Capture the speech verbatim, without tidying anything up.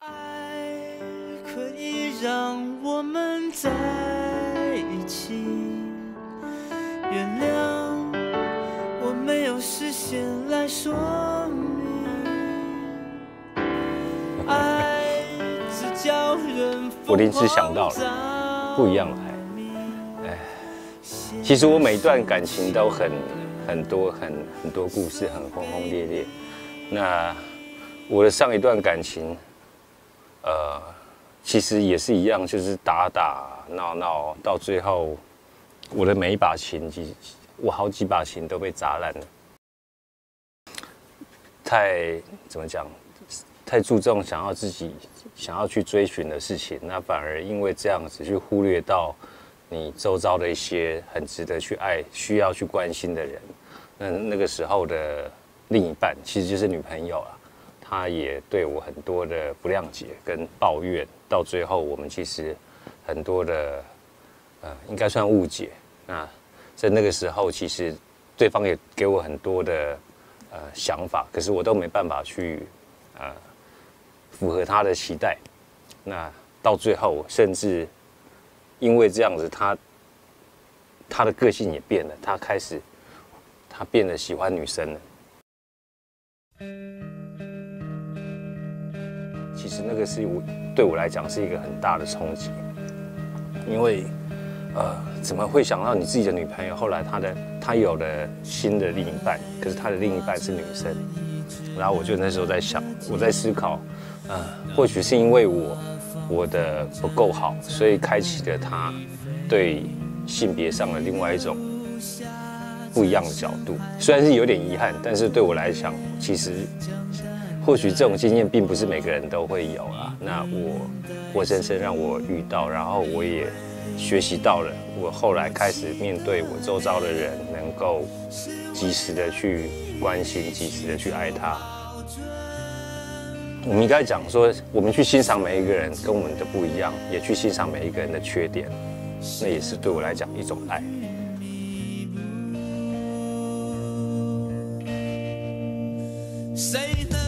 爱可以让我们在一起，原谅我没有事先来说明，爱只叫人我临时想到了不一样的爱。哎，其实我每一段感情都很很多很很多故事，很轰轰烈烈。那我的上一段感情，呃，其实也是一样，就是打打闹闹，到最后，我的每一把琴，几我好几把琴都被砸烂了。太怎么讲？太注重想要自己想要去追寻的事情，那反而因为这样子去忽略到你周遭的一些很值得去爱、需要去关心的人。那那个时候的另一半其实就是女朋友啊，她也对我很多的不谅解跟抱怨，到最后我们其实很多的呃，应该算误解。那在那个时候，其实对方也给我很多的呃想法，可是我都没办法去呃符合他的期待。那到最后，甚至因为这样子，他他的个性也变了，他开始他变得喜欢女生了。其实那个是我对我来讲是一个很大的冲击，因为呃怎么会想到你自己的女朋友后来她的她有了新的另一半，可是她的另一半是女生，然后我就那时候在想，我在思考，呃，或许是因为我我的不够好，所以开启了她对性别上的另外一种不一样的角度。虽然是有点遗憾，但是对我来讲，其实或许这种经验并不是每个人都会有啊。那我活生生让我遇到，然后我也学习到了。我后来开始面对我周遭的人，能够及时的去关心，及时的去爱他。我们应该讲说，我们去欣赏每一个人跟我们的不一样，也去欣赏每一个人的缺点，那也是对我来讲一种爱。 谁能